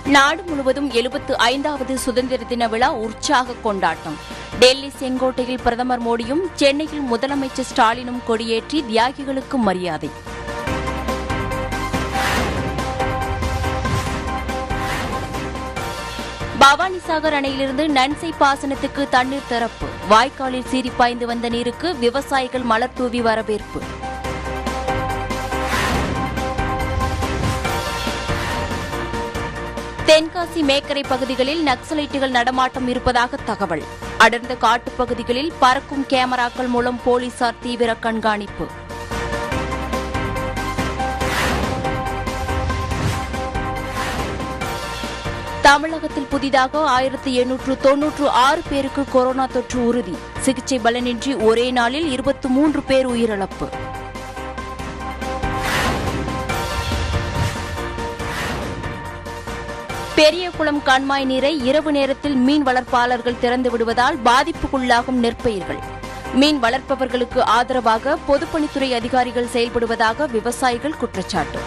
நாடு முழுவதும் 75வது சுதந்திர தின விழா உற்சாக கொண்டாட்டம். டெல்லி செங்கோட்டையில் பிரதமர் மோடியும் சென்னையில் முதலமைச்சர் ஸ்டாலினும் கொடியேற்றி தியாகிகளுக்கு மரியாதை. பவானிசாகர் அணையிலிருந்து நன்சை பாசனத்துக்கு தண்ணீர் திறப்பு. வாய்க்காலில் சீறி பாய்ந்து வந்த நீருக்கு விவசாயிகள் மலர் தூவி வரவேற்பு. தென்காசி மேக்கரை பகுதிகளில் நக்சலைட்டுகள் நடமாட்டம் இருப்பதாக தகவல். அடர்ந்த காட்டுப்பகுதிகளில் பறக்கும் கேமராக்கள் மூலம் போலீசார் தீவிர கண்காணிப்பு. தமிழகத்தில் புதிதாக 1896 பேருக்கு கொரோனா தொற்று உறுதி. சிகிச்சை பலனின்றி ஒரே நாளில் 23 பேர் உயிரிழப்பு. பெரியகுளம் கண்மாய் நீரை இரவு நேரத்தில் மீன் வளர்ப்பாளர்கள் திறந்து விடுவதால் பாதிப்புக்குள்ளாகும் நெற்பயிர்கள். மீன் வளர்ப்பவர்களுக்கு ஆதரவாக பொதுப்பணித்துறை அதிகாரிகள் செயல்படுவதாக விவசாயிகள் குற்றச்சாட்டு.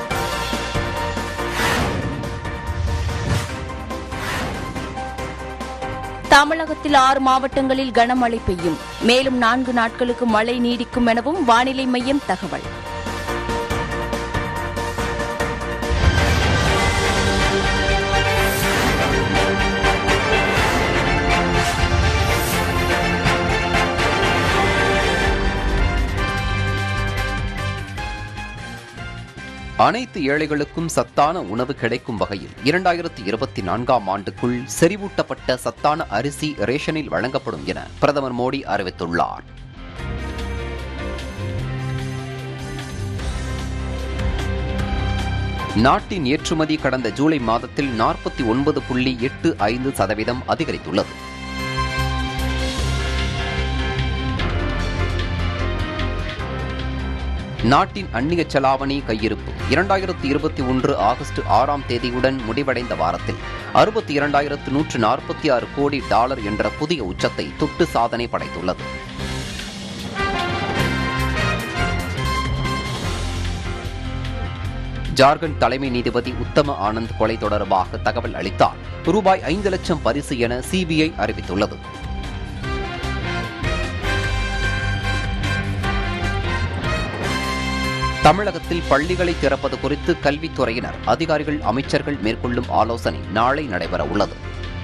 தமிழகத்தில் 6 மாவட்டங்களில் கனமழை பெய்யும். மேலும் 4 நாட்களுக்கு மழை நீடிக்கும் எனவும் வானிலை மையம் தகவல். அனைத்து ஏழைகளுக்கும் சத்தான உணவு கிடைக்கும் வகையில் 2024ஆம் ஆண்டுக்குள் செறிவூட்டப்பட்ட சத்தான அரிசி ரேஷனில் வழங்கப்படும் என பிரதமர் மோடி அறிவித்துள்ளார். நாட்டின் ஏற்றுமதி கடந்த ஜூலை மாதத்தில் 49.85% அதிகரித்துள்ளது. நாட்டின் அந்நிய செலாவணி கையிருப்பு 2021 ஆகஸ்ட் 6ஆம் தேதியுடன் முடிவடைந்த வாரத்தில் 62,146 கோடி டாலர் என்ற புதிய உச்சத்தை தொட்டு சாதனை படைத்துள்ளது. ஜார்க்கண்ட் தலைமை நீதிபதி உத்தம ஆனந்த் கொலை தொடர்பாக தகவல் அளித்தால் ரூபாய் 5 லட்சம் பரிசு என சிபிஐ அறிவித்துள்ளது. தமிழகத்தில் பள்ளிகளை திறப்பது குறித்து கல்வித்துறையினர், அதிகாரிகள், அமைச்சர்கள் மேற்கொள்ளும் ஆலோசனை நாளை நடைபெற உள்ளது.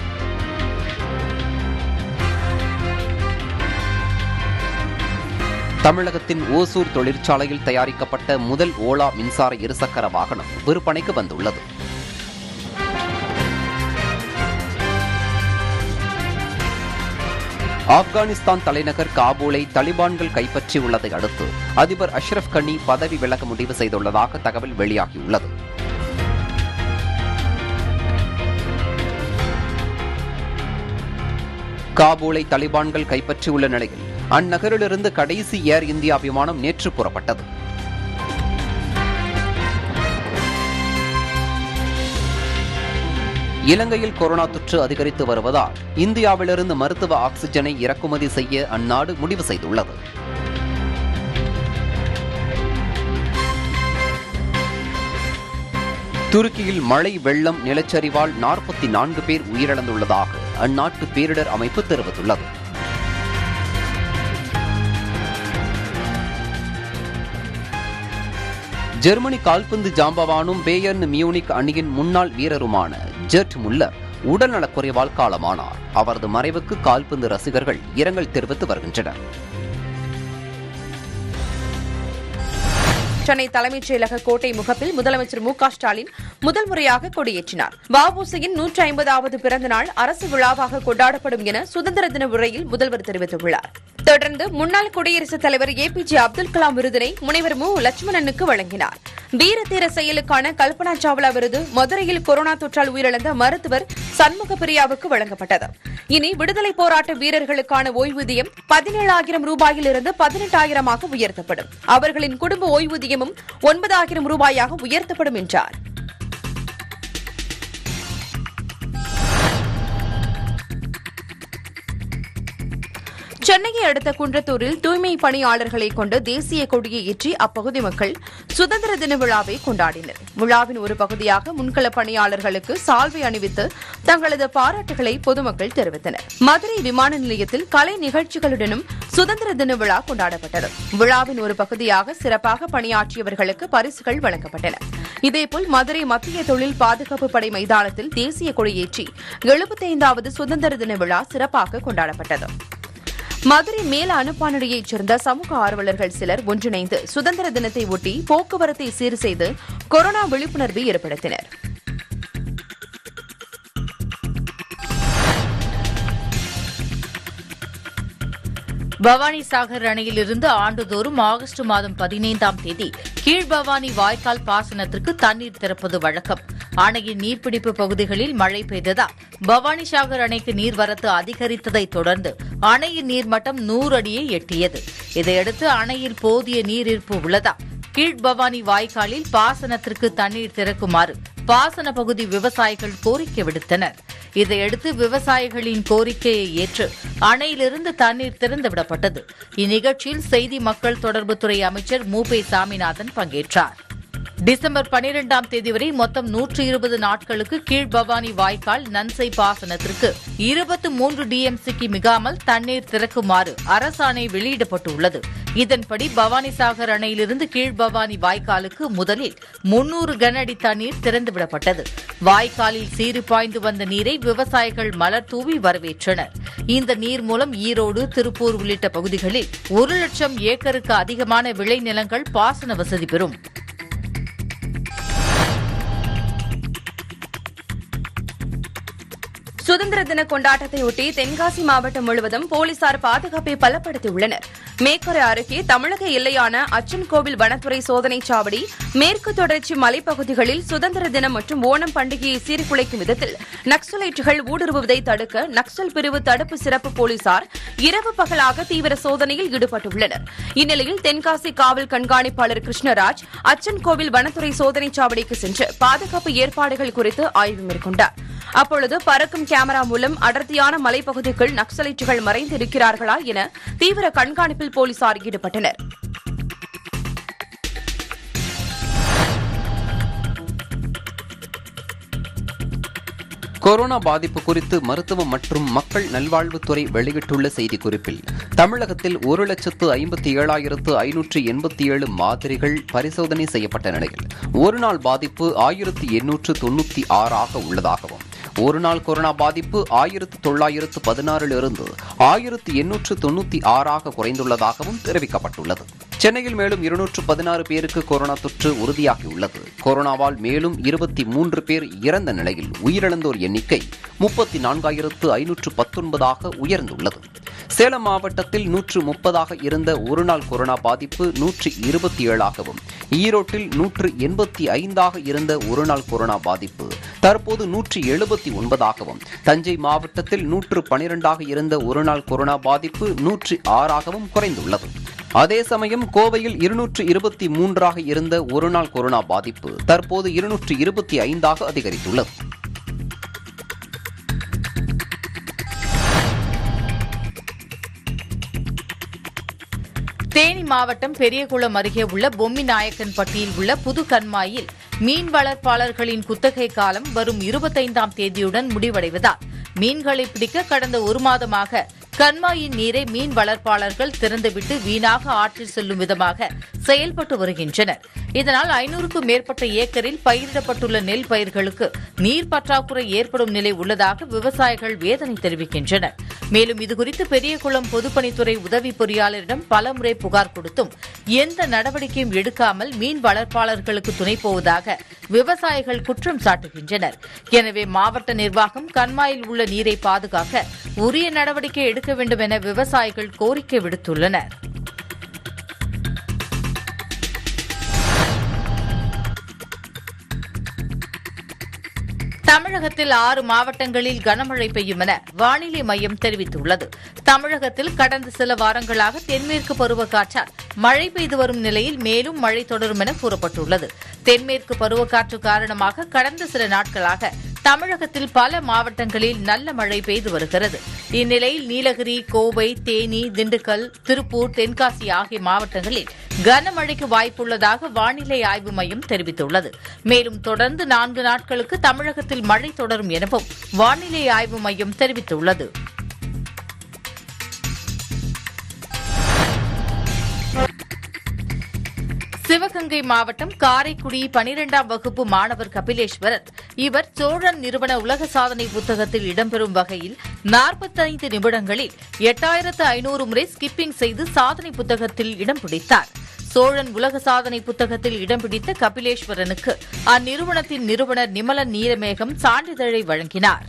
தமிழகத்தின் ஓசூர் தொழிற்சாலையில் தயாரிக்கப்பட்ட முதல் ஓலா மின்சார இருசக்கர வாகனம் விற்பனைக்கு வந்துள்ளது. ஆப்கானிஸ்தான் தலைநகர் காபூலை தலிபான்கள் கைப்பற்றியுள்ளதை அடுத்து அதிபர் அஷ்ரப் கனி பதவி விலக முடிவு செய்துள்ளதாக தகவல் வெளியாகியுள்ளது. காபூலை தலிபான்கள் கைப்பற்றியுள்ள நிலையில் அந்நகரிலிருந்து கடைசி ஏர் இந்தியா விமானம் நேற்று புறப்பட்டது. இலங்கையில் கொரோனா தொற்று அதிகரித்து வருவதால் இந்தியாவிலிருந்து மருத்துவ ஆக்சிஜனை இறக்குமதி செய்ய அந்நாடு முடிவு செய்துள்ளது. துருக்கியில் மழை, வெள்ளம், நிலச்சரிவால் 44 பேர் உயிரிழந்துள்ளதாக அந்நாட்டு பேரிடர் அமைப்பு தெரிவித்துள்ளது. ஜெர்மனி கால்பந்து ஜாம்பவானும் பேயர்ன் மியூனிக் அணியின் முன்னாள் வீரருமான ஜெர்ட் முல்லர் உடல்நலக்குறைவால் காலமானார். அவரது மறைவுக்கு கால்பந்து ரசிகர்கள் இரங்கல் தெரிவித்து வருகின்றனர். சென்னை தலைமைச் செயலக கோட்டை முகப்பில் முதலமைச்சர் மு க ஸ்டாலின் முதல் முறையாக கொடியேற்றினார். வ.உ.சி.யின் 150வது பிறந்த நாள் அரசு விழாவாக கொண்டாடப்படும் என சுதந்திர தின உரையில் முதல்வர் தெரிவித்துள்ளார். தொடர்ந்து முன்னாள் குடியரசுத் தலைவர் ஏ.பி.ஜே அப்துல் கலாம் விருதினை முனைவர் மு லட்சுமணனுக்கு வழங்கினார். வீரதீர செயலுக்கான கல்பனா சாவ்லா விருது மதுரையில் கொரோனா தொற்றால் உயிரிழந்த மருத்துவர் சண்முக பிரியாவுக்கு வழங்கப்பட்டது. இனி விடுதலை போராட்ட வீரர்களுக்கான ஓய்வூதியம் 17,000 ரூபாயிலிருந்து 18,000 உயர்த்தப்படும். அவர்களின் குடும்ப ஓய்வூதியமும் 9,000 ரூபாயாக உயர்த்தப்படும் என்றார். சென்னையை அடுத்த குன்றத்தூரில் தூய்மை பணியாளர்களை கொண்டு தேசிய கொடியை ஏற்றி அப்பகுதி மக்கள் சுதந்திர தின விழாவை கொண்டாடினர். விழாவின் ஒரு பகுதியாக முன்கள பணியாளர்களுக்கு சால்வை அணிவித்து தங்களது பாராட்டுகளை பொதுமக்கள் தெரிவித்தனர். மதுரை விமான நிலையத்தில் கலை நிகழ்ச்சிகளுடனும் சுதந்திர தின விழா கொண்டாடப்பட்டது. விழாவின் ஒரு பகுதியாக சிறப்பாக பணியாற்றியவர்களுக்கு பரிசுகள் வழங்கப்பட்டன. இதேபோல் மதுரை மத்திய தொழில் பாதுகாப்பு படை மைதானத்தில் தேசிய கொடியேற்றி 75வது சுதந்திர தின விழா சிறப்பாக கொண்டாடப்பட்டது. மதுரை மேல அனுப்பானடியைச் சேர்ந்த சமூக ஆர்வலர்கள் சிலர் ஒன்றிணைந்து சுதந்திர தினத்தை ஒட்டி போக்குவரத்தை சீர் செய்து கொரோனா விழிப்புணர்வை ஏற்படுத்தினர். பவானிசாகர் அணையிலிருந்து ஆண்டுதோறும் ஆகஸ்ட் மாதம் 15ஆம் தேதி கீழ்பவானி வாய்க்கால் பாசனத்திற்கு தண்ணீர் திறப்பது வழக்கம். அணையின் நீர்பிடிப்பு பகுதிகளில் மழை பெய்ததால் பவானிசாகர் அணைக்கு நீர்வரத்து அதிகரித்ததை தொடர்ந்து அணையின் நீர்மட்டம் 100 அடியை எட்டியது. இதையடுத்து அணையில் போதிய நீரிருப்பு உள்ளதால் கீழ்பவானி வாய்க்காலில் பாசனத்திற்கு தண்ணீர் திறக்குமாறு பாசன பகுதி விவசாயிகள் கோரிக்கை விடுத்தனர். இதையடுத்து விவசாயிகளின் கோரிக்கையை ஏற்று அணையிலிருந்து தண்ணீர் திறந்துவிடப்பட்டது. இந்நிகழ்ச்சியில் செய்தி மக்கள் தொடர்புத்துறை அமைச்சர் மூபே சாமிநாதன் பங்கேற்றார். டிசம்பர் 12ஆம் தேதி வரை மொத்தம் 120 நாட்களுக்கு கீழ்பவானி வாய்க்கால் நன்சை பாசனத்திற்கு 23 டிஎம்சிக்கு மிகாமல் தண்ணீர் திறக்குமாறு அரசாணை வெளியிடப்பட்டுள்ளது. இதன்படி பவானிசாகர் அணையிலிருந்து கீழ்பவானி வாய்க்காலுக்கு முதலில் 300 கன அடி தண்ணீர் திறந்துவிடப்பட்டது. வாய்க்காலில் சீறி பாய்ந்து வந்த நீரை விவசாயிகள் மலர் தூவி வரவேற்றனர். இந்த நீர் மூலம் ஈரோடு, திருப்பூர் உள்ளிட்ட பகுதிகளில் 1 லட்சம் ஏக்கருக்கு அதிகமான விளைநிலங்கள் பாசன வசதி பெறும். சுதந்திர தின கொண்டாட்டத்தையொட்டி தென்காசி மாவட்டம் முழுவதும் போலீசார் பாதுகாப்பை பலப்படுத்தியுள்ளனர். மேக்கரை அருகே தமிழக எல்லையான அச்சன்கோவில் வனத்துறை சோதனைச் சாவடி, மேற்கு தொடர்ச்சி மலைப்பகுதிகளில் சுதந்திர தினம் மற்றும் ஓணம் பண்டிகையை சீர்குலைக்கும் விதத்தில் நக்சலைட்டுகள் ஊடுருவுவதை தடுக்க நக்சல் பிரிவு தடுப்பு சிறப்பு போலீசார் இரவு பகலாக தீவிர சோதனையில் ஈடுபட்டுள்ளனர். இந்நிலையில் தென்காசி காவல் கண்காணிப்பாளர் கிருஷ்ணராஜ் அச்சன்கோவில் வனத்துறை சோதனைச் சாவடிக்கு சென்று பாதுகாப்பு ஏற்பாடுகள் குறித்து ஆய்வு மேற்கொண்டார். அப்பொழுது பறக்கும் கேமரா மூலம் அடர்த்தியான மலைப்பகுதிக்குள் நக்சலைட்டுகள் மறைந்திருக்கிறார்களா என தீவிர கண்காணிப்பில் போலீசார் ஈடுபட்டனர். கொரோனா பாதிப்பு குறித்து மருத்துவம் மற்றும் மக்கள் நல்வாழ்வுத்துறை வெளியிட்டுள்ள செய்திக்குறிப்பில் தமிழகத்தில் 1,57,587 மாதிரிகள் பரிசோதனை செய்யப்பட்ட நிலையில் ஒருநாள் பாதிப்பு 1896 உள்ளதாகவும் ஒருநாள் கொரோனா பாதிப்பு 1916 1896 குறைந்துள்ளதாகவும் தெரிவிக்கப்பட்டுள்ளது. சென்னையில் மேலும் 216 பேருக்கு கொரோனா தொற்று உறுதியாகியுள்ளது. கொரோனாவால் மேலும் 23 பேர் இறந்த நிலையில் உயிரிழந்தோர் எண்ணிக்கை 34,519 உயர்ந்துள்ளது. சேலம் மாவட்டத்தில் 130 இருந்த ஒருநாள் கொரோனா பாதிப்பு 127 ஈரோட்டில் 185 இருந்த ஒருநாள் கொரோனா பாதிப்பு தற்போது 179 தஞ்சை மாவட்டத்தில் 112 இருந்த ஒருநாள் கொரோனா பாதிப்பு 106 குறைந்துள்ளது. அதே சமயம் கோவையில் 223 இருந்த ஒருநாள் கொரோனா பாதிப்பு தற்போது 225 அதிகரித்துள்ளது. தேனி மாவட்டம் பெரியகுளம் அருகே உள்ள பொம்மிநாயக்கன்பட்டியில் உள்ள புது கண்மாயில் மீன் வளர்ப்பாளர்களின் குத்தகை காலம் வரும் 25ஆம் தேதியுடன் முடிவடைவதால் மீன்களை பிடிக்க கடந்த 1 மாதமாக கண்மாயின் நீரை மீன் வளர்ப்பாளர்கள் திறந்துவிட்டு வீணாக ஆற்றில் செல்லும் விதமாக செயல்பட்டு வருகின்றனர். இதனால் 500க்கும் மேற்பட்ட ஏக்கரில் பயிரிடப்பட்டுள்ள நெல் பயிர்களுக்கு நீர் பற்றாக்குறை ஏற்படும் நிலை உள்ளதாக விவசாயிகள் வேதனை தெரிவிக்கின்றனர். மேலும் இதுகுறித்து பெரியகுளம் பொதுப்பணித்துறை உதவி பொறியாளரிடம் பலமுறை புகார் கொடுத்தும் எந்த நடவடிக்கையும் எடுக்காமல் மீன் வளர்ப்பாளர்களுக்கு துணை போவதாக விவசாயிகள் குற்றம் சாட்டுகின்றனர். எனவே மாவட்ட நிர்வாகம் கண்மாயில் உள்ள நீரை பாதுகாக்க உரிய நடவடிக்கை எடுக்க வேண்டும் என விவசாயிகள் கோரிக்கை விடுத்துள்ளனர். தமிழகத்தில் 6 மாவட்டங்களில் கனமழை பெய்யும் என வானிலை மையம் தெரிவித்துள்ளது. தமிழகத்தில் கடந்த சில வாரங்களாக தென்மேற்கு பருவக்காற்றால் மழை பெய்து வரும் நிலையில் மேலும் மழை தொடரும் என கூறப்பட்டுள்ளது. தென்மேற்கு பருவக்காற்று காரணமாக கடந்த சில நாட்களாக தமிழகத்தில் பல மாவட்டங்களில் நல்ல மழை பெய்து வருகிறது. இந்நிலையில் நீலகிரி, கோவை, தேனி, திண்டுக்கல், திருப்பூர், தென்காசி ஆகிய மாவட்டங்களில் கனமழைக்கு வாய்ப்புள்ளதாக வானிலை ஆய்வு மையம் தெரிவித்துள்ளது. மேலும் தொடர்ந்து 4 நாட்களுக்கு தமிழகத்தில் மழை தொடரும் எனவும் வானிலை ஆய்வு மையம் தெரிவித்துள்ளது. சிவகங்கை மாவட்டம் காரைக்குடி 12ஆம் வகுப்பு மாணவர் கபிலேஸ்வரர். இவர் சோழன் நிறுவன உலக சாதனை புத்தகத்தில் இடம்பெறும் வகையில் 45 நிமிடங்களில் 8500 முறை ஸ்கிப்பிங் செய்து சாதனை புத்தகத்தில் இடம் பிடித்தார். சோழன் உலக சாதனை புத்தகத்தில் இடம் பிடித்த கபிலேஸ்வரனுக்கு அந்நிறுவனத்தின் நிறுவனர் நிமலன் நீலமேகம் சான்றிதழை வழங்கினார்.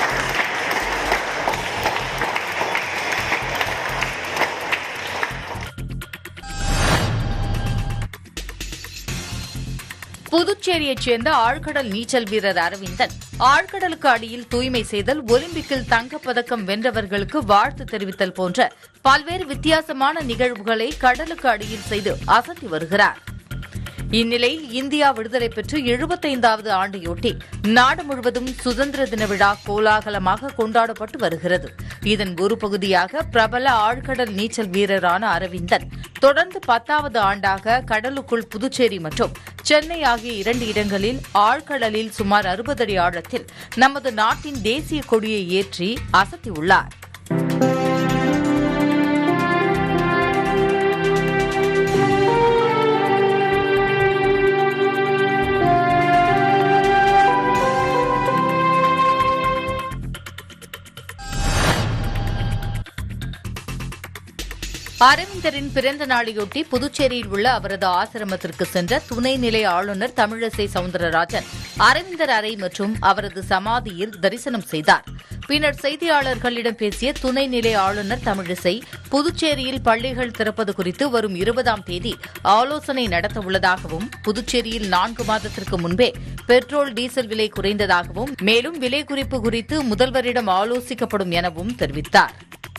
புதுச்சேரியைச் சேர்ந்த ஆழ்கடல் நீச்சல் வீரர் அரவிந்தன் ஆழ்கடலுக்கு அடியில் தூய்மை செய்தல், ஒலிம்பிக்கில் தங்கப்பதக்கம் வென்றவர்களுக்கு வாழ்த்து தெரிவித்தல் போன்ற பல்வேறு வித்தியாசமான நிகழ்வுகளை கடலுக்கு அடியில் செய்து அசத்தி வருகிறார். இந்நிலையில் இந்தியா விடுதலை பெற்று 75வது ஆண்டையொட்டி நாடு முழுவதும் சுதந்திர தின விழா கோலாகலமாக கொண்டாடப்பட்டு வருகிறது. இதன் ஒரு பகுதியாக பிரபல ஆழ்கடல் நீச்சல் வீரரான அரவிந்தன் தொடர்ந்து 10வது ஆண்டாக கடலுக்குள் புதுச்சேரி மற்றும் சென்னை ஆகிய 2 இடங்களில் ஆழ்கடலில் சுமார் 60 அடி ஆழத்தில் நமது நாட்டின் தேசிய கொடியை ஏற்றி அசத்தியுள்ளார். அரவிந்தரின் பிறந்த நாளையொட்டி புதுச்சேரியில் உள்ள அவரது ஆசிரமத்திற்கு சென்ற துணைநிலை ஆளுநர் தமிழிசை சவுந்தரராஜன் அரவிந்தர் அறை மற்றும் அவரது சமாதியில் தரிசனம் செய்தார். பின்னர் செய்தியாளர்களிடம் பேசிய துணைநிலை ஆளுநர் தமிழிசை புதுச்சேரியில் பள்ளிகள் திறப்பது குறித்து வரும் 20ஆம் தேதி ஆலோசனை நடத்தவுள்ளதாகவும், புதுச்சேரியில் 4 மாதத்திற்கு முன்பே பெட்ரோல், டீசல் விலை குறைந்ததாகவும், மேலும் விலை குறிப்பு குறித்து முதல்வரிடம் ஆலோசிக்கப்படும் எனவும் தெரிவித்தார்.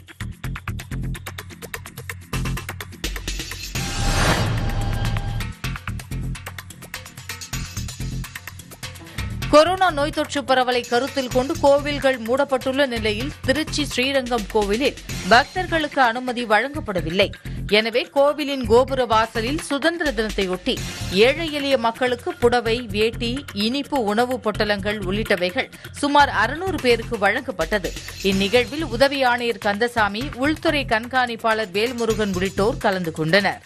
கொரோனா நோய் தொற்று பரவலை கருத்தில் கொண்டு கோவில்கள் மூடப்பட்டுள்ள நிலையில் திருச்சி ஸ்ரீரங்கம் கோவிலில் பக்தர்களுக்கு அனுமதி வழங்கப்படவில்லை. எனவே கோவிலின் கோபுர வாசலில் சுதந்திர தினத்தையொட்டி ஏழை எளிய மக்களுக்கு புடவை, வேட்டி, இனிப்பு உணவு பொட்டலங்கள் உள்ளிட்டவைகள் சுமார் 600 பேருக்கு வழங்கப்பட்டது. இந்நிகழ்வில் உதவி ஆணையர் கந்தசாமி, உள்துறை கண்காணிப்பாளர் வேல்முருகன் உள்ளிட்டோர் கலந்து கொண்டனர்.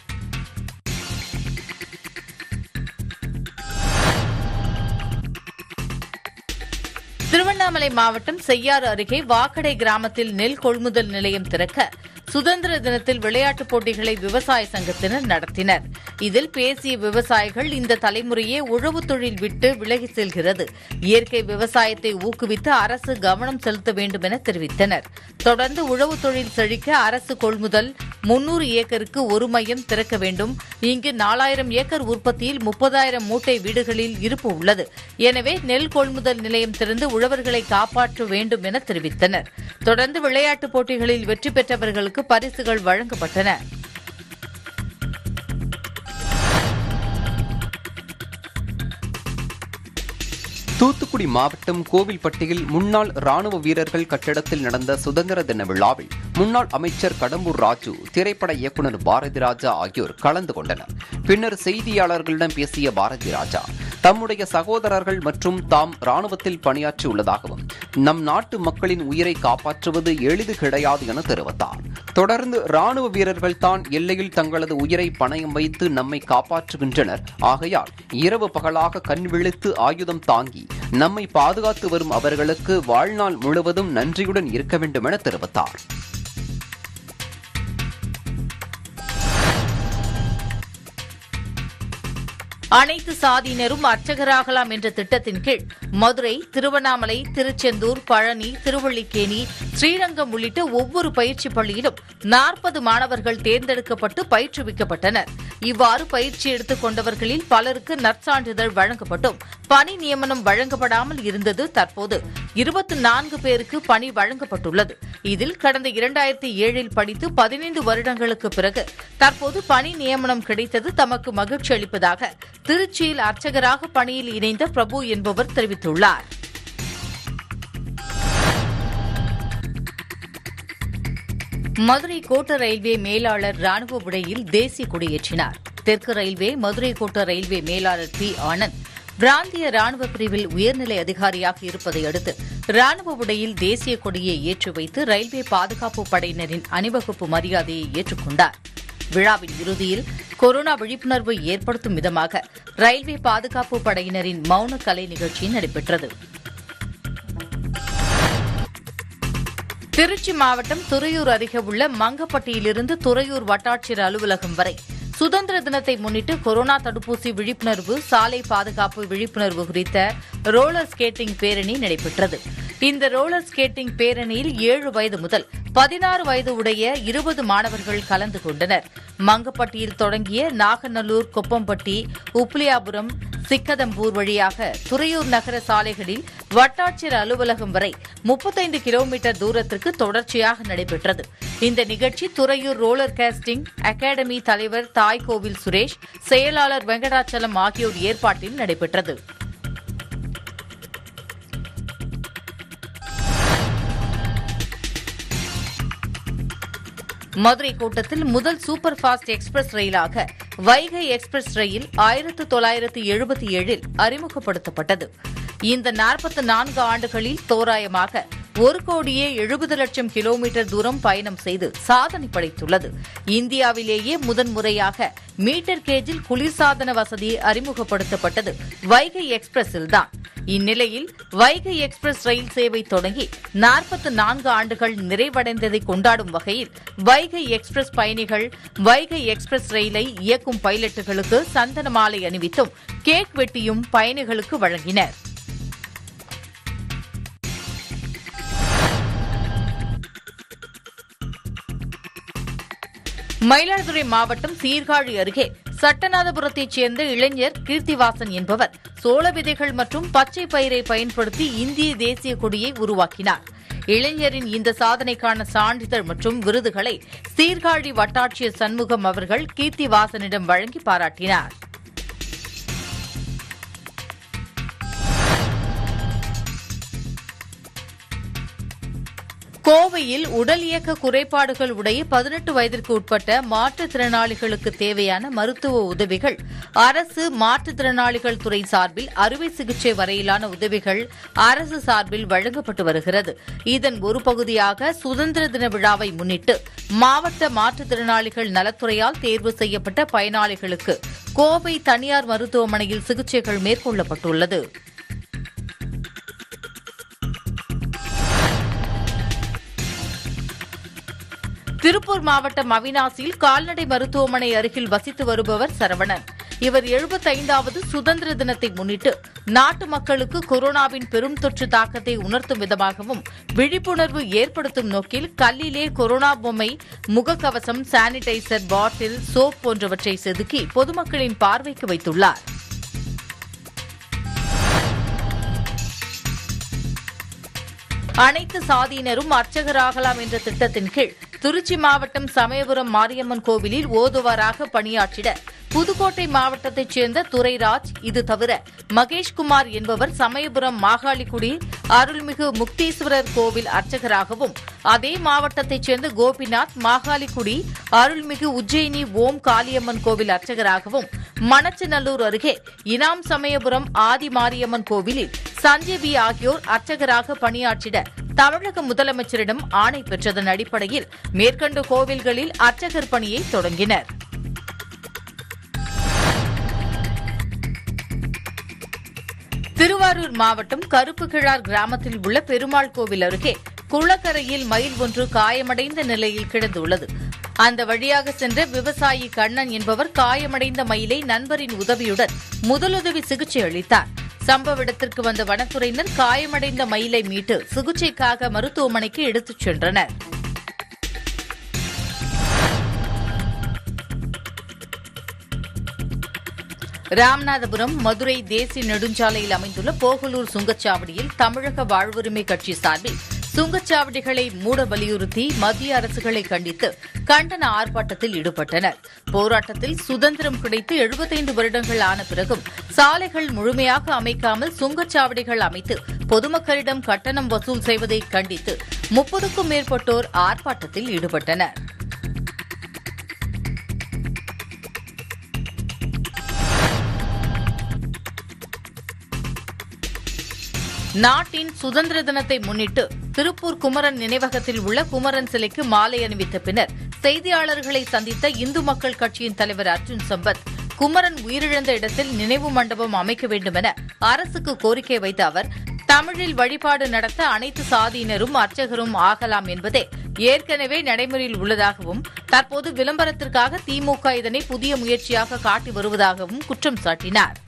திருவண்ணாமலை மாவட்டம் செய்யாறு அருகே வாக்கடை கிராமத்தில் நெல் கொள்முதல் நிலையம் திறக்க சுதந்திர தினத்தில் விளையாட்டுப் போட்டிகளை விவசாய சங்கத்தினர் நடத்தினர். இதில் பேசிய விவசாயிகள், இந்த தலைமுறையே உழவுத் தொழில் விட்டு விலகி செல்கிறது, இயற்கை விவசாயத்தை ஊக்குவித்து அரசு கவனம் செலுத்த வேண்டும் என தெரிவித்தனர். தொடர்ந்து உழவுத் தொழில் செழிக்க அரசு கொள்முதல் 300 ஏக்கருக்கு ஒரு மையம் திறக்க வேண்டும். இங்கு 4000 ஏக்கர் உற்பத்தியில் 30,000 மூட்டை வீடுகளில் இருப்பு உள்ளது. எனவே நெல் கொள்முதல் நிலையம் திறந்து உழவர்களை காப்பாற்ற வேண்டும் என தெரிவித்தனர். தொடர்ந்து விளையாட்டுப் போட்டிகளில் வெற்றி பெற்றவர்களுக்கு பரிசுகள் வழங்கப்பட்டன. தூத்துக்குடி மாவட்டம் கோவில்பட்டியில் முன்னாள் ராணுவ வீரர்கள் கட்டிடத்தில் நடந்த சுதந்திர தின விழாவில் முன்னாள் அமைச்சர் கடம்பூர் ராஜு, திரைப்பட இயக்குநர் பாரதி ராஜா ஆகியோர் கலந்து கொண்டனர். பின்னர் செய்தியாளர்களிடம் பேசிய பாரதி ராஜா, தம்முடைய சகோதரர்கள் மற்றும் தாம் ராணுவத்தில் பணியாற்றியுள்ளதாகவும், நம் நாட்டு மக்களின் உயிரை காப்பாற்றுவது எளிது கிடையாது என தெரிவித்தார். தொடர்ந்து ராணுவ வீரர்கள் தான் எல்லையில் தங்களது உயிரை பணயம் வைத்து நம்மை காப்பாற்றுகின்றனர். ஆகையால் இரவு பகலாக கண் விழித்து ஆயுதம் தாங்கி நம்மை பாதுகாத்து வரும் அவர்களுக்கு வாழ்நாள் முழுவதும் நன்றியுடன் இருக்க வேண்டும் என தெரிவித்தார். அனைத்து சாதியினரும் அர்ச்சகராகலாம் என்ற திட்டத்தின் கீழ் மதுரை, திருவண்ணாமலை, திருச்செந்தூர், பழனி, திருவள்ளிக்கேணி, ஸ்ரீரங்கம் உள்ளிட்ட ஒவ்வொரு பயிற்சி பள்ளியிலும் 40 மாணவர்கள் தேர்ந்தெடுக்கப்பட்டு பயிற்றுவிக்கப்பட்டனர். இவ்வாறு பயிற்சி எடுத்துக் கொண்டவர்களில் பலருக்கு நற்சான்றிதழ் வழங்கப்பட்டும் பணி நியமனம் வழங்கப்படாமல் இருந்தது. தற்போது 24 பேருக்கு பணி வழங்கப்பட்டுள்ளது. இதில் கடந்த 2007இல் படித்து 15 வருடங்களுக்கு பிறகு தற்போது பணி நியமனம் கிடைத்தது தமக்கு மகிழ்ச்சி அளிப்பதாக திருச்சியில் அர்ச்சகராக பணியில் இணைந்த பிரபு என்பவர் தெரிவித்துள்ளார். மதுரை கோட்ட ரயில்வே மேலாளர் ராணுவ உடையில் தேசிய கொடியேற்றினார். தெற்கு ரயில்வே மதுரை கோட்ட ரயில்வே மேலாளர் பி. ஆனந்த் பிராந்திய ராணுவ பிரிவில் உயர்நிலை அதிகாரியாக இருப்பதை அடுத்து ராணுவ உடையில் தேசிய கொடியை ஏற்றி வைத்து ரயில்வே பாதுகாப்பு படையினரின் அணிவகுப்பு மரியாதையை ஏற்றுக்கொண்டார். விழாவின் இறுதியில் கொரோனா விழிப்புணர்வை ஏற்படுத்தும் விதமாக ரயில்வே பாதுகாப்பு படையினரின் மௌன கலை நிகழ்ச்சி நடைபெற்றது. திருச்சி மாவட்டம் துறையூர் அருகே உள்ள மங்கப்பட்டியிலிருந்து துறையூர் வட்டாட்சியர் அலுவலகம் வரை சுதந்திர தினத்தை முன்னிட்டு கொரோனா தடுப்பூசி விழிப்புணர்வு, சாலை பாதுகாப்பு விழிப்புணர்வு குறித்த ரோலர் ஸ்கேட்டிங் பேரணி நடைபெற்றது. இந்த ரோலர் ஸ்கேட்டிங் பேரணியில் 7 வயது முதல் 16 வயது உடைய 20 மாணவர்கள் கலந்து கொண்டனர். மங்கப்பட்டியில் தொடங்கிய நாகநல்லூர், கொப்பம்பட்டி, உப்ளியாபுரம், சிக்கதம்பூர் வழியாக துறையூர் நகர சாலைகளில் வட்டாட்சியர் அலுவலகம் வரை 35 கிலோமீட்டர் தூரத்திற்கு தொடர்ச்சியாக நடைபெற்றது. இந்த நிகழ்ச்சி துறையூர் ரோலர் காஸ்டிங் அகாடமி தலைவர் தாய்கோவில் சுரேஷ், செயலாளர் வெங்கடாச்சலம் ஆகியோர் ஏற்பாட்டில் நடைபெற்றது. மதுரை கோட்டத்தில் முதல் சூப்பர் பாஸ்ட் எக்ஸ்பிரஸ் ரயிலாக வைகை எக்ஸ்பிரஸ் ரயில் 1977இல் அறிமுகப்படுத்தப்பட்டது. இந்த 44 ஆண்டுகளில் தோராயமாக 1,70,00,000 கிலோமீட்டர் தூரம் பயணம் செய்து சாதனை படைத்துள்ளது. இந்தியாவிலேயே முதன்முறையாக மீட்டர் கேஜில் குளிர்சாதன வசதி அறிமுகப்படுத்தப்பட்டது வைகை எக்ஸ்பிரஸில்தான். இந்நிலையில் வைகை எக்ஸ்பிரஸ் ரயில் சேவை தொடங்கி 44 ஆண்டுகள் நிறைவடைந்ததை கொண்டாடும் வகையில் வைகை எக்ஸ்பிரஸ் பயணிகள் வைகை எக்ஸ்பிரஸ் ரயிலை இயக்கும் பைலட்டுகளுக்கு சந்தன மாலை அணிவித்தும் கேக் வெட்டியும் பயணிகளுக்கு வழங்கினர். மயிலாடுதுறை மாவட்டம் சீர்காழி அருகே சட்டநாதபுரத்தைச் சேர்ந்த இளைஞர் கீர்த்திவாசன் என்பவர் சோள விதைகள் மற்றும் பச்சை பயிரை பயன்படுத்தி இந்திய தேசிய கொடியை உருவாக்கினார். இளைஞரின் இந்த சாதனைக்கான சான்றிதழ் மற்றும் விருதுகளை சீர்காழி வட்டாட்சியர் சண்முகம் அவர்கள் கீர்த்திவாசனிடம் வழங்கி பாராட்டினார். கோவையில் உடல் இயக்க குறைபாடுகள் உடைய 18 வயதிற்கு உட்பட்ட மாற்றுத்திறனாளிகளுக்கு தேவையான மருத்துவ உதவிகள் அரசு மாற்றுத்திறனாளிகள் துறை சார்பில் அறுவை சிகிச்சை வரையிலான உதவிகள் அரசு சார்பில் வழங்கப்பட்டு வருகிறது. இதன் ஒரு பகுதியாக சுதந்திர தின விழாவை முன்னிட்டு மாவட்ட மாற்றுத்திறனாளிகள் நலத்துறையால் தேர்வு செய்யப்பட்ட பயனாளிகளுக்கு கோவை தனியார் மருத்துவமனையில் சிகிச்சைகள் மேற்கொள்ளப்பட்டுள்ளது. திருப்பூர் மாவட்டம் அவிநாசியில் கால்நடை மருத்துவமனை அருகில் வசித்து வருபவர் சரவணன். இவர் 75வது சுதந்திர தினத்தை முன்னிட்டு நாட்டு மக்களுக்கு கொரோனாவின் பெரும் தொற்று தாக்கத்தை உணர்த்தும் விதமாகவும் விழிப்புணர்வு ஏற்படுத்தும் நோக்கில் கல்லிலே கொரோனா பொம்மை, முகக்கவசம், சானிடைசர் பாட்டில், சோப் போன்றவற்றை செதுக்கி பொதுமக்களின் பார்வைக்கு வைத்துள்ளார். அனைத்து சாதியினரும் அர்ச்சகராகலாம் என்ற திட்டத்தின் கீழ் திருச்சி மாவட்டம் சமயபுரம் மாரியம்மன் கோவிலில் ஓதுவாராக பணியாற்றிட புதுக்கோட்டை மாவட்டத்தைச் சேர்ந்த துரைராஜ், இது தவிர மகேஷ்குமார் என்பவர் சமயபுரம் மாகாளிக்குடி அருள்மிகு முக்தீஸ்வரர் கோவில் அர்ச்சகராகவும், அதே மாவட்டத்தைச் சேர்ந்த கோபிநாத் மாகாளிக்குடி அருள்மிகு உஜ்ஜயினி ஓம் காளியம்மன் கோவில் அர்ச்சகராகவும், மணச்சநல்லூர் அருகே இனாம் சமயபுரம் ஆதி மாரியம்மன் கோவிலில் சஞ்சீவி ஆகியோர் அர்ச்சகராக பணியாற்றிட தமிழக முதலமைச்சரிடம் ஆணை பெற்றதன் அடிப்படையில் மேற்கண்ட கோவில்களில் அர்ச்சகர் பணியை தொடங்கினர். திருவாரூர் மாவட்டம் கருப்புகிழார் கிராமத்தில் உள்ள பெருமாள் கோவில் அருகே குளக்கரையில் மயில் ஒன்று காயமடைந்த நிலையில் கிடந்துள்ளது. அந்த வழியாக சென்ற விவசாயி கண்ணன் என்பவர் காயமடைந்த மயிலை நண்பரின் உதவியுடன் முதலுதவி சிகிச்சை அளித்தார். சம்பவ இடத்திற்கு வந்த வனத்துறையினர் காயமடைந்த மயிலை மீட்டு சிகிச்சைக்காக மருத்துவமனைக்கு எடுத்துச் சென்றனர். ராமநாதபுரம் மதுரை தேசிய நெடுஞ்சாலையில் அமைந்துள்ள போகலூர் சுங்கச்சாவடியில் தமிழக வாழ்வுரிமை கட்சி சார்பில் சுங்கச்சாவடிகளை மூட வலியுறுத்தி மத்திய அரசுகளை கண்டித்து கண்டன ஆர்ப்பாட்டத்தில் ஈடுபட்டனர். போராட்டத்தில் சுதந்திரம் கிடைத்து 75 வருடங்கள் ஆன பிறகும் சாலைகள் முழுமையாக அமைக்காமல் சுங்கச்சாவடிகள் அமைத்து பொதுமக்களிடம் கட்டணம் வசூல் செய்வதை கண்டித்து 30க்கும் மேற்பட்டோர் ஆர்ப்பாட்டத்தில் ஈடுபட்டனர். நாட்டின் சுதந்திர தினத்தை முன்னிட்டு திருப்பூர் குமரன் நினைவகத்தில் உள்ள குமரன் சிலைக்கு மாலை அணிவித்த பின்னர் செய்தியாளர்களை சந்தித்த இந்து மக்கள் கட்சியின் தலைவர் அர்ஜுன் சம்பத், குமரன் உயிரிழந்த இடத்தில் நினைவு மண்டபம் அமைக்க வேண்டுமென அரசுக்கு கோரிக்கை வைத்த அவர், தமிழில் வழிபாடு நடத்த அனைத்து சாதியினரும் அர்ச்சகரும் ஆகலாம் என்பதே ஏற்கனவே நடைமுறையில் உள்ளதாகவும், தற்போது விளம்பரத்திற்காக திமுக இதனை புதிய முயற்சியாக காட்டி வருவதாகவும் குற்றம் சாட்டினார்.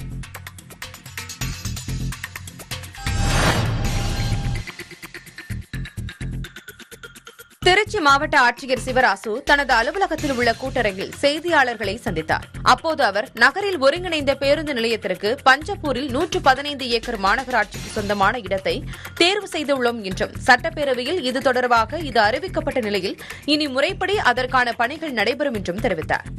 திருச்சி மாவட்ட ஆட்சியர் சிவராசு தனது அலுவலகத்தில் உள்ள கூட்டரங்கில் செய்தியாளர்களை சந்தித்தார். அப்போது அவர் நகரில் ஒருங்கிணைந்த பேருந்து நிலையத்திற்கு பஞ்சப்பூரில் 115 ஏக்கர் மாநகராட்சிக்கு சொந்தமான இடத்தை தேர்வு செய்துள்ளோம் என்றும், சட்டப்பேரவையில் இது தொடர்பாக இது அறிவிக்கப்பட்ட நிலையில் இனி முறைப்படி அதற்கான பணிகள் நடைபெறும் என்றும் தெரிவித்தார்.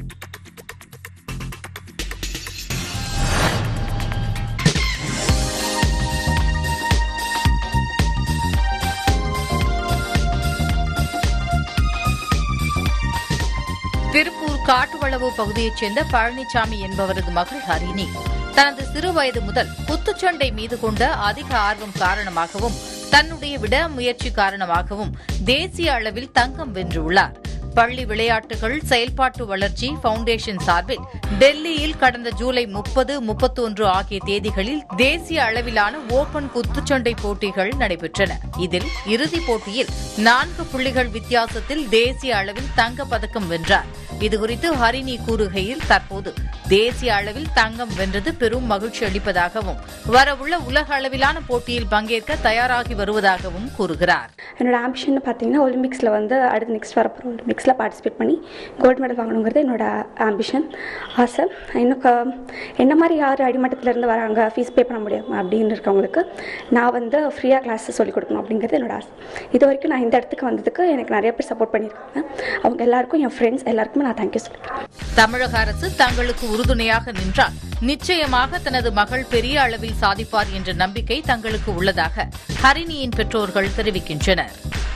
திருப்பூர் காட்டுவளவு பகுதியைச் சேர்ந்த பழனிசாமி என்பவரது மகள் ஹரிணி தனது சிறு வயது முதல் குத்துச்சண்டை மீது கொண்ட அதிக ஆர்வம் காரணமாகவும் தன்னுடைய விடாமுயற்சி காரணமாகவும் தேசிய அளவில் தங்கம் வென்றுள்ளார். பள்ளி விளையாட்டுகள் செயல்பாட்டு வளர்ச்சி பவுண்டேஷன் சார்பில் டெல்லியில் கடந்த ஜூலை 30, 31 ஆகிய தேதிகளில் தேசிய அளவிலான ஓபன் குத்துச்சண்டை போட்டிகள் நடைபெற்றன. இதில் இறுதிப் போட்டியில் 4 புள்ளிகள் வித்தியாசத்தில் தேசிய அளவில் தங்கப் பதக்கம் வென்றார். இதுகுறித்து ஹரிணி கூறுகையில், தற்போது தேசிய அளவில் தங்கம் வென்றது பெரும் மகிழ்ச்சி அளிப்பதாகவும், வரவுள்ள உலக அளவிலான போட்டியில் பங்கேற்க தயாராகி வருவதாகவும் கூறுகிறார். என்னோட ஆம்பிஷன் பார்த்தீங்கன்னா ஒலிம்பிக்ஸில் அடுத்து நெக்ஸ்ட் வரப்போகிற ஒலிம்பிக்ஸில் பார்ட்டிசிபேட் பண்ணி கோல்டு மெடல் வாங்கணுங்கிறது என்னோட ஆம்பிஷன், ஆசை. எனக்கு என்ன மாதிரி யார் அடிமட்டத்திலேருந்து வராங்க, ஃபீஸ் பே பண்ண முடியும் அப்படின்னு இருக்கவங்களுக்கு நான் ஃப்ரீயாக கிளாஸஸ் சொல்லிக் கொடுக்கணும் அப்படிங்கிறது என்னோட ஆசை. இது வரைக்கும் நான் இந்த இடத்துக்கு வந்ததுக்கு எனக்கு நிறைய பேர் சப்போர்ட் பண்ணியிருக்காங்க. அவங்க எல்லாருக்கும், என் ஃப்ரெண்ட்ஸ் எல்லாருக்குமே நான் தேங்க்யூ சொல்லிக்கிறேன். தமிழக அரசு தங்களுக்கு உறுதுணையாக நின்றால் நிச்சயமாக தனது மகள் பெரிய அளவில் சாதிப்பார் என்ற நம்பிக்கை தங்களுக்கு உள்ளதாக ஹரிணியின் பெற்றோர்கள் தெரிவிக்கின்றனர்.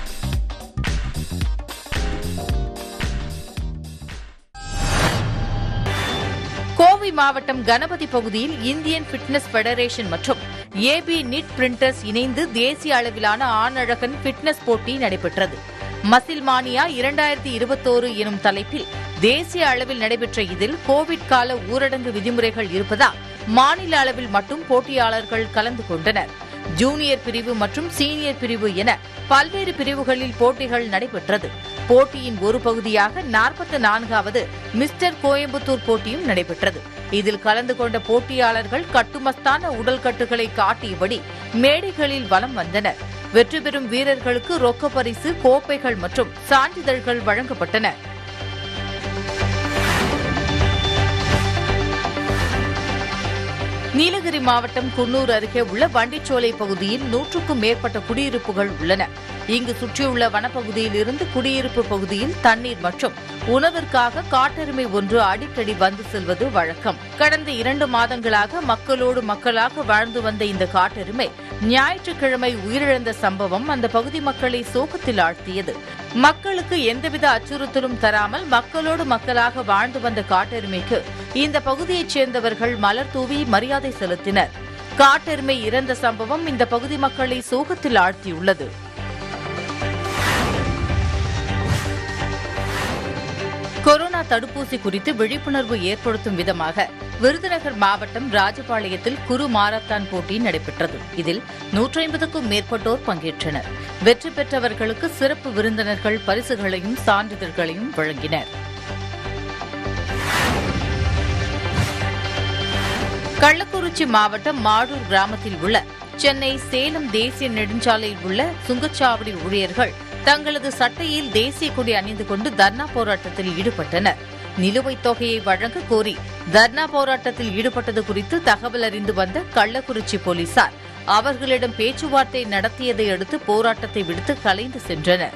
கோவை மாவட்டம் கணபதி பகுதியில் இந்தியன் பிட்னஸ் பெடரேஷன் மற்றும் ஏபி நிட் பிரிண்டர்ஸ் இணைந்து தேசிய அளவிலான ஆணழகன் பிட்னஸ் போட்டி நடைபெற்றது. மசில் மானியா 2021 எனும் தலைப்பில் தேசிய அளவில் நடைபெற்ற இதில் கோவிட் கால ஊரடங்கு விதிமுறைகள் இருப்பதால் மாநில அளவில் மட்டும் போட்டியாளர்கள் கலந்து கொண்டனர். ஜூனியர் பிரிவு மற்றும் சீனியர் பிரிவு என பல்வேறு பிரிவுகளில் போட்டிகள் நடைபெற்றது. போட்டியின் ஒரு பகுதியாக 44வது மிஸ்டர் கோயம்புத்தூர் போட்டியும் நடைபெற்றது. இதில் கலந்து கொண்ட போட்டியாளர்கள் கட்டுமஸ்தான உடல் கட்டுகளை காட்டியபடி மேடைகளில் வலம் வந்தனர். வெற்றி பெறும் வீரர்களுக்கு ரொக்க பரிசு, கோப்பைகள் மற்றும் சான்றிதழ்கள் வழங்கப்பட்டன. நீலகிரி மாவட்டம் குன்னூர் அருகே உள்ள வண்டிச்சோலை பகுதியில் 100க்கும் மேற்பட்ட குடியிருப்புகள் உள்ளன. இங்கு சுற்றியுள்ள வனப்பகுதியில் இருந்து குடியிருப்பு பகுதியில் தண்ணீர் மற்றும் உணவிற்காக காட்டெருமை ஒன்று அடிக்கடி வந்து செல்வது வழக்கம். கடந்த 2 மாதங்களாக மக்களோடு மக்களாக வாழ்ந்து வந்த இந்த காட்டெருமை ஞாயிற்றுக்கிழமை உயிரிழந்த சம்பவம் அந்த பகுதி மக்களை சோகத்தில் ஆழ்த்தியது. மக்களுக்கு எந்தவித அச்சுறுத்தலும் தராமல் மக்களோடு மக்களாக வாழ்ந்து வந்த காட்டெருமைக்கு இந்த பகுதியைச் சேர்ந்தவர்கள் மலர் தூவி மரியாதை செலுத்தினர். காட்டெருமை இறந்த சம்பவம் இந்த பகுதி மக்களை சோகத்தில் ஆழ்த்தியுள்ளது. கொரோனா தடுப்பூசி குறித்து விழிப்புணர்வு ஏற்படுத்தும் விதமாக விருதுநகர் மாவட்டம் ராஜபாளையத்தில் குறு மாரத்தான் போட்டி நடைபெற்றது. இதில் 150க்கும் மேற்பட்டோர் பங்கேற்றனர். வெற்றி பெற்றவர்களுக்கு சிறப்பு விருந்தினர்கள் பரிசுகளையும் சான்றிதழ்களையும் வழங்கினர். கள்ளக்குறிச்சி மாவட்டம் மாடூர் கிராமத்தில் உள்ள சென்னை சேலம் தேசிய நெடுஞ்சாலையில் உள்ள சுங்கச்சாவடி ஊழியர்கள் தங்களது சட்டையில் தேசிய கொடி அணிந்து கொண்டு தர்ணா போராட்டத்தில் ஈடுபட்டனர். நிலுவைத் தொகையை வழங்க கோரி தர்ணா போராட்டத்தில் ஈடுபட்டது குறித்து தகவல் அறிந்து வந்த கள்ளக்குறிச்சி போலீசார் அவர்களிடம் பேச்சுவார்த்தை நடத்தியதை அடுத்து போராட்டத்தை விடுத்து கலைந்து சென்றனர்.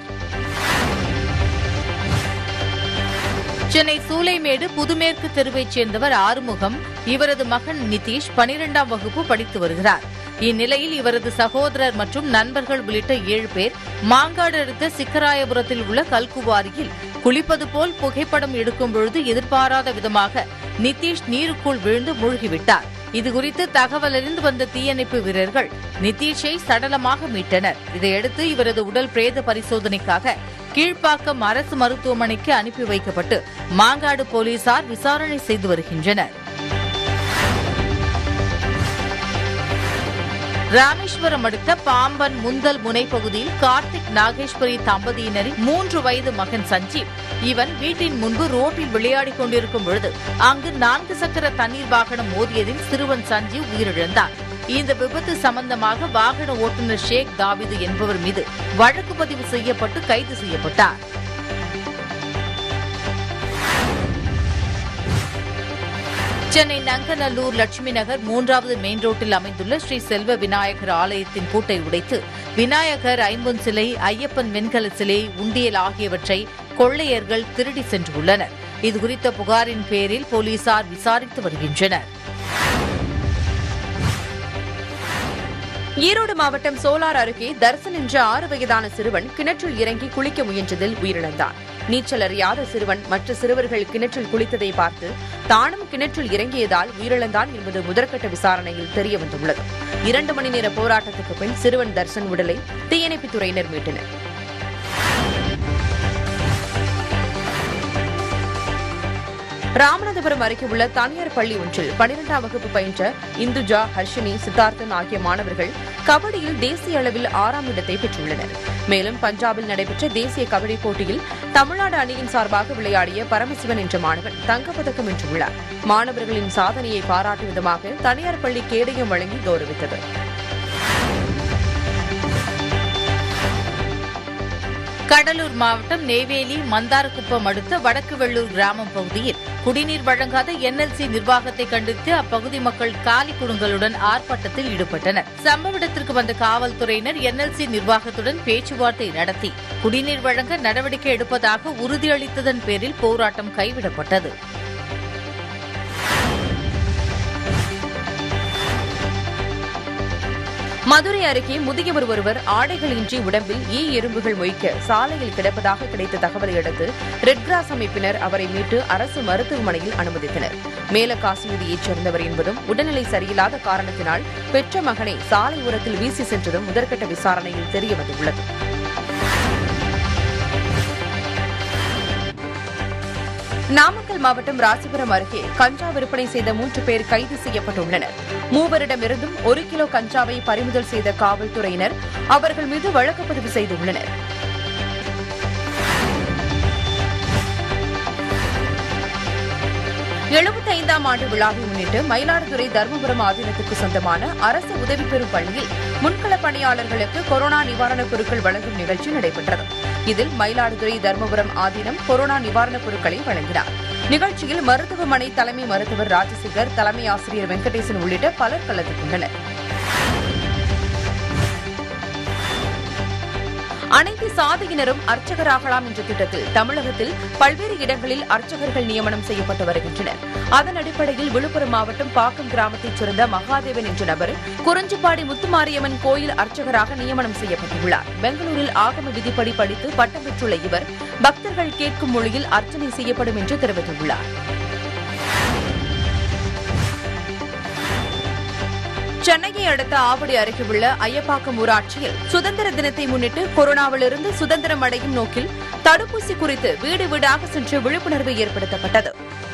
சென்னை சூளைமேடு புதுமேற்கு தெருவைச் சேர்ந்தவர் ஆறுமுகம். இவரது மகன் நிதிஷ் 12ஆம் வகுப்பு படித்து வருகிறார். இந்நிலையில் இவரது சகோதரர் மற்றும் நண்பர்கள் உள்ளிட்ட 7 பேர் மாங்காடு அடுத்த சிக்கராயபுரத்தில் உள்ள கல்குவாரியில் குளிப்பது போல் புகைப்படம் எடுக்கும் பொழுது எதிர்பாராத விதமாக நிதிஷ் நீருக்குள் விழுந்து மூழ்கிவிட்டார். இதுகுறித்து தகவல் அறிந்து வந்த தீயணைப்பு வீரர்கள் நிதிஷை சடலமாக மீட்டனர். இதையடுத்து இவரது உடல் பிரேத பரிசோதனைக்காக கீழ்ப்பாக்கம் அரசு மருத்துவமனைக்கு அனுப்பி வைக்கப்பட்டு மாங்காடு போலீசார் விசாரணை செய்து வருகின்றனர். ராமேஸ்வரம் அடுத்த பாம்பன் முந்தல் முனை பகுதியில் கார்த்திக் நாகேஸ்வரி தம்பதியினரின் 3 வயது மகன் சஞ்சீவ். இவன் வீட்டின் முன்பு ரோட்டில் விளையாடிக் கொண்டிருக்கும் பொழுது அங்கு 4 சக்கர தண்ணீர் வாகனம் மோதியதில் சிறுவன் சஞ்சீவ் உயிரிழந்தார். இந்த விபத்து சம்பந்தமாக வாகன ஓட்டுநர் ஷேக் தாவிது என்பவர் மீது வழக்கு பதிவு செய்யப்பட்டு கைது செய்யப்பட்டார். சென்னை நங்கநல்லூர் லட்சுமி நகர் 3வது மெயின் ரோட்டில் அமைந்துள்ள ஸ்ரீ செல்வ விநாயகர் ஆலயத்தின் பூட்டை உடைத்து விநாயகர் ஐம்பொன் சிலை, ஐயப்பன் வெண்கல சிலை, உண்டியல் ஆகியவற்றை கொள்ளையர்கள் திருடி சென்றுள்ளனர். இதுகுறித்த புகாரின் பேரில் போலீசார் விசாரித்து வருகின்றனர். ஈரோடு மாவட்டம் சோலார் அருகே தர்சன் என்ற 6 வயதான சிறுவன் கிணற்றில் இறங்கி குளிக்க முயன்றதில் உயிரிழந்தான். நீச்சல் அறியாத சிறுவன் மற்ற சிறுவர்கள் கிணற்றில் குளித்ததை பார்த்து தானும் கிணற்றில் இறங்கியதால் உயிரிழந்தான் என்பது முதற்கட்ட விசாரணையில் தெரியவந்துள்ளது. 2 மணி நேர போராட்டத்துக்கு பின் சிறுவன் தர்சன் உடலை தீயணைப்புத்துறையினர் மீட்டனர். ராமநாதபுரம் அருகே உள்ள தனியார் பள்ளி ஒன்றில் 12ஆம் வகுப்பு பயின்ற இந்துஜா, ஹர்ஷினி, சித்தார்த்தன் ஆகிய மாணவர்கள் கபடியில் தேசிய அளவில் 6ஆம் இடத்தை பெற்றுள்ளனர். மேலும் பஞ்சாபில் நடைபெற்ற தேசிய கபடி போட்டியில் தமிழ்நாடு அணியின் சார்பாக விளையாடிய பரமசிவன் என்ற மாணவன் தங்கப்பதக்கம் வென்றுள்ளார். மாணவர்களின் சாதனையை பாராட்டும் விதமாக தனியார் பள்ளி கேடயம் வழங்கி கௌரவித்தது. கடலூர் மாவட்டம் நெய்வேலி மந்தாரக்குப்பம் அடுத்த வடக்கு வெள்ளூர் கிராமம் பகுதியில் குடிநீர் வழங்காத NLC நிர்வாகத்தை கண்டித்து அப்பகுதி மக்கள் காலி குடங்களுடன் ஆர்ப்பாட்டத்தில் ஈடுபட்டனர். சம்பவ இடத்திற்கு வந்த காவல்துறையினர் NLC நிர்வாகத்துடன் பேச்சுவார்த்தை நடத்தி குடிநீர் வழங்க நடவடிக்கை எடுப்பதாக உறுதியளித்ததன் பேரில் போராட்டம் கைவிடப்பட்டது. மதுரை அருகே முதியவர் ஒருவர் ஆடைகளின்றி உடம்பில் எறும்புகள் மொய்க்க சாலையில் கிடப்பதாக கிடைத்த தகவலை அடுத்து ரெட் கிராஸ் அமைப்பினர் அவரை மீட்டு அரசு மருத்துவமனையில் அனுமதித்தனர். மேலக்காசியைச் சேர்ந்தவர் என்பதும் உடல்நிலை சரியில்லாத காரணத்தினால் பெற்ற மகனை சாலை ஓரத்தில் வீசி சென்றதும் முதற்கட்ட விசாரணையில் தெரியவந்துள்ளது. நாமக்கல் மாவட்டம் ராசிபுரம் அருகே கஞ்சா விற்பனை செய்த 3 பேர் கைது செய்யப்பட்டுள்ளனர். மூவரிடமிருந்தும் 1 கிலோ கஞ்சாவை பறிமுதல் செய்த காவல்துறையினர் அவர்கள் மீது வழக்கு பதிவு செய்துள்ளனர். எழுபத்தைந்தாம் ஆண்டு விழாவை முன்னிட்டு மயிலாடுதுறை தர்மபுரம் ஆதீனத்துக்கு சொந்தமான அரசு உதவி பெறும் பள்ளியில் முன்களப் பணியாளர்களுக்கு கொரோனா நிவாரணப் பொருட்கள் வழங்கும் நிகழ்ச்சி நடைபெற்றது. இதில் மயிலாடுதுறை தர்மபுரம் ஆதீனம் கொரோனா நிவாரணப் பொருட்களை வழங்கினார். நிகழ்ச்சியில் மருத்துவமனை தலைமை மருத்துவர் ராஜசேகர், தலைமை ஆசிரியர் வெங்கடேசன் உள்ளிட்ட பலர் கலந்து கொண்டனர். அனைத்து சாதியினரும் அர்ச்சகராகலாம் என்ற திட்டத்தில் தமிழகத்தில் பல்வேறு இடங்களில் அர்ச்சகர்கள் நியமனம் செய்யப்பட்டு வருகின்றனர். அதன் அடிப்படையில் விழுப்புரம் மாவட்டம் பாக்கம் கிராமத்தைச் சேர்ந்த மகாதேவன் என்ற நபர் குறிஞ்சிப்பாடி முத்துமாரியம்மன் கோயில் அர்ச்சகராக நியமனம் செய்யப்பட்டுள்ளார். பெங்களூரில் ஆகம விதிப்படி படித்து பட்டம் பெற்றுள்ள இவர் பக்தர்கள் கேட்கும் மொழியில் அர்ச்சனை செய்யப்படும் என்று தெரிவித்துள்ளார். சென்னையை அடுத்த ஆவடி அருகே உள்ள ஐயப்பாக்கம் ஊராட்சியில் சுதந்திர தினத்தை முன்னிட்டு கொரோனாவிலிருந்து சுதந்திரம் அடையும் நோக்கில் தடுப்பூசி குறித்து வீடு வீடாக சென்று விழிப்புணர்வு ஏற்படுத்தப்பட்டது.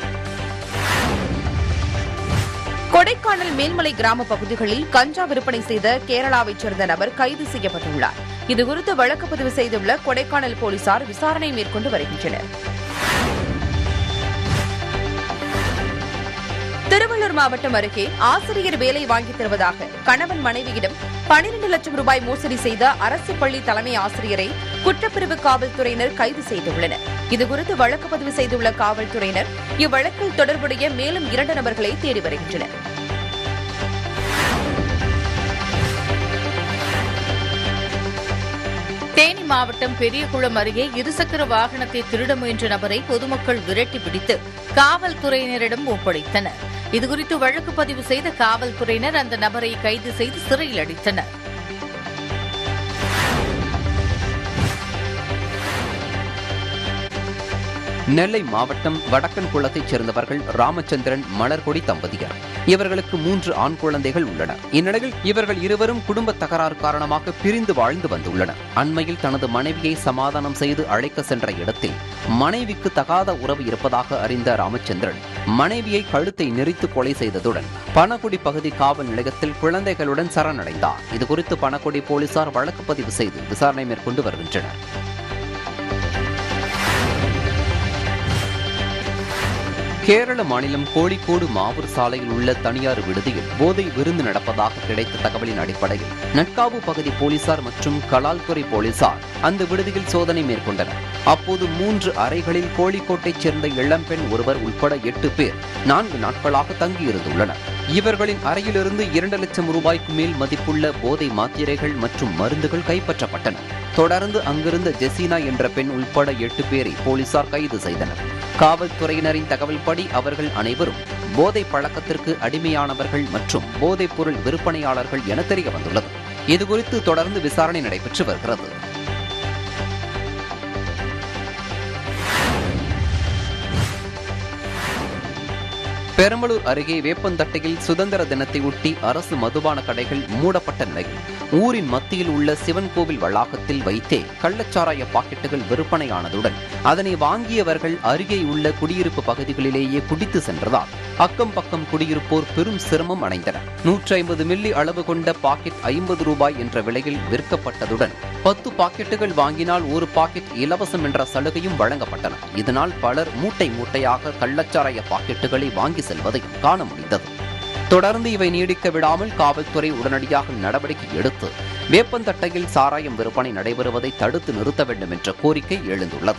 கொடைக்கானல் மேல்மலை கிராம பகுதிகளில் கஞ்சா விற்பனை செய்த கேரளாவைச் சேர்ந்த நபர் கைது செய்யப்பட்டுள்ளார். இதுகுறித்து வழக்கு பதிவு செய்துள்ள கொடைக்கானல் போலீசார் விசாரணை மேற்கொண்டு வருகின்றனர். திருவள்ளூர் மாவட்டம் அருகே ஆசிரியர் வேலை வாங்கித் தருவதாக கணவன் மனைவியிடம் 12 லட்சம் ரூபாய் மோசடி செய்த அரசு பள்ளி தலைமை ஆசிரியரை குற்றப்பிரிவு காவல்துறையினர் கைது செய்துள்ளனர். இதுகுறித்து வழக்கு பதிவு செய்துள்ள காவல்துறையினர் இவ்வழக்கில் தொடர்புடைய மேலும் 2 நபர்களை தேடி வருகின்றனர். தேனி மாவட்டம் பெரியகுளம் அருகே இருசக்கர வாகனத்தை திருட முயன்ற நபரை பொதுமக்கள் விரட்டி பிடித்து காவல்துறையினரிடம் ஒப்படைத்தனர். இதுகுறித்து வழக்கு பதிவு செய்த காவல்துறையினர் அந்த நபரை கைது செய்து சிறையில் அடைத்தனர். நெல்லை மாவட்டம் வடக்கன்குளத்தைச் சேர்ந்தவர்கள் ராமச்சந்திரன், மலர்கொடி தம்பதியர். இவர்களுக்கு 3 ஆண் குழந்தைகள் உள்ளனர். இந்நிலையில் இவர்கள் இருவரும் குடும்ப தகராறு காரணமாக பிரிந்து வாழ்ந்து வந்துள்ளனர். அண்மையில் தனது மனைவியை சமாதானம் செய்து அழைக்க சென்ற இடத்தில் மனைவிக்கு தகாத உறவு இருப்பதாக அறிந்த ராமச்சந்திரன் மனைவியை கழுத்தை நெரித்து கொலை செய்ததுடன் பணகுடி பகுதி காவல் நிலையத்தில் குழந்தைகளுடன் சரணடைந்தார். இதுகுறித்து பணகுடி போலீசார் வழக்கு பதிவு செய்து விசாரணை மேற்கொண்டு வருகின்றனர். கேரள மாநிலம் கோழிக்கோடு மாவூர் சாலையில் உள்ள தனியார் விடுதியில் போதை விருந்து நடப்பதாக கிடைத்த தகவலின் அடிப்படையில் நட்காவு பகுதி போலீசார் மற்றும் கலால்துறை போலீசார் அந்த விடுதியில் சோதனை மேற்கொண்டனர். அப்போது 3 அறைகளில் கோழிக்கோட்டைச் சேர்ந்த இளம்பெண் ஒருவர் உட்பட 8 பேர் 4 நாட்களாக தங்கியிருந்துள்ளனர். இவர்களின் அறையிலிருந்து 2 லட்சம் ரூபாய்க்கு மேல் மதிப்புள்ள போதை மாத்திரைகள் மற்றும் மருந்துகள் கைப்பற்றப்பட்டன. தொடர்ந்து அங்கிருந்த ஜெசினா என்ற பெண் உட்பட 8 பேரை போலீசார் கைது செய்தனர். காவல்துறையினரின் தகவல்படி அவர்கள் அனைவரும் போதை பழக்கத்திற்கு அடிமையானவர்கள் மற்றும் போதைப் பொருள் விற்பனையாளர்கள் என தெரிய வந்துள்ளது. இதுகுறித்து தொடர்ந்து விசாரணை நடைபெற்று வருகிறது. பெரம்பலூர் அருகே வேப்பந்தட்டையில் சுதந்திர தினத்தை ஒட்டி அரசு மதுபான கடைகள் மூடப்பட்ட நிலையில் ஊரின் மத்தியில் உள்ள சிவன் கோவில் வளாகத்தில் வைத்தே கள்ளச்சாராய பாக்கெட்டுகள் விற்பனையானதுடன் அதனை வாங்கியவர்கள் அருகே உள்ள குடியிருப்பு பகுதிகளிலேயே குடித்து சென்றதால் அக்கம் பக்கம் குடியிருப்போர் பெரும் சிரமம் அடைந்தனர். 150 மில்லி அளவு கொண்ட பாக்கெட் 50 ரூபாய் என்ற விலையில் விற்கப்பட்டதுடன் 10 பாக்கெட்டுகள் வாங்கினால் 1 பாக்கெட் இலவசம் என்ற சலுகையும் வழங்கப்பட்டன. இதனால் பலர் மூட்டை மூட்டையாக கள்ளச்சாராய பாக்கெட்டுகளை வாங்கி செல்வதையும் காண முடிந்தது. தொடர்ந்து இவை நீடிக்க விடாமல் காவல்துறை உடனடியாக நடவடிக்கை எடுத்து வேப்பந்தட்டையில் சாராயம் விற்பனை நடைபெறுவதை தடுத்து நிறுத்த வேண்டும் என்ற கோரிக்கை எழுந்துள்ளது.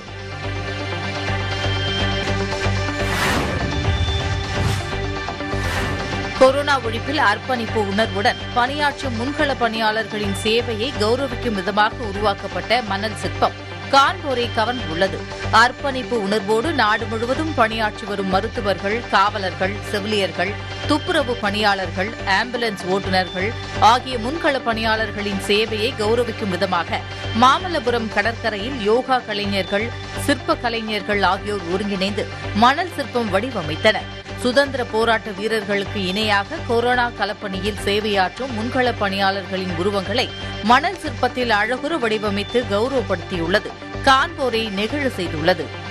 கொரோனா ஒழிப்பில் அர்ப்பணிப்பு உணர்வுடன் பணியாற்றும் முன்கள பணியாளர்களின் சேவையை கௌரவிக்கும் விதமாக உருவாக்கப்பட்ட மணல் சிற்பம் காண்போரை கவர்ந்துள்ளது. அர்ப்பணிப்பு உணர்வோடு நாடு முழுவதும் பணியாற்றி வரும் மருத்துவர்கள், காவலர்கள், செவிலியர்கள், துப்புரவு பணியாளர்கள், ஆம்புலன்ஸ் ஓட்டுநர்கள் ஆகிய முன்கள பணியாளர்களின் சேவையை கௌரவிக்கும் விதமாக மாமல்லபுரம் கடற்கரையில் யோகா கலைஞர்கள், சிற்ப கலைஞர்கள் ஆகியோர் ஒருங்கிணைந்து மணல் சிற்பம் வடிவமைத்தனர். சுதந்திர போராட்ட வீரர்களுக்கு இணையாக கொரோனா களப்பணியில் சேவையாற்றும் முன்கள பணியாளர்களின் உருவங்களை மணல் சிற்பத்தில் அழகுற வடிவமைத்து கௌரவப்படுத்தியுள்ளது. காண்போரை நெகிழ செய்துள்ளது.